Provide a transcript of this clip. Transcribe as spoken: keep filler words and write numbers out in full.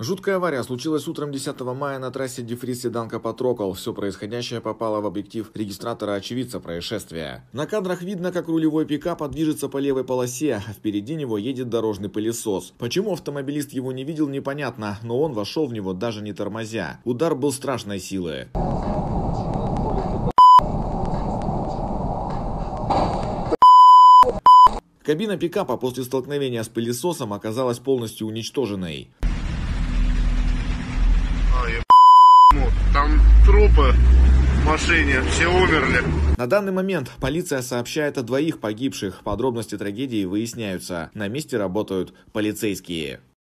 Жуткая авария случилась утром десятого мая на трассе Дифрис-Седанка-Патрокол. Все происходящее попало в объектив регистратора очевидца происшествия. На кадрах видно, как рулевой пикап движется по левой полосе, а впереди него едет дорожный пылесос. Почему автомобилист его не видел, непонятно, но он вошел в него даже не тормозя. Удар был страшной силы. Кабина пикапа после столкновения с пылесосом оказалась полностью уничтоженной. Там трупы в машине, все умерли. На данный момент полиция сообщает о двоих погибших. Подробности трагедии выясняются. На месте работают полицейские.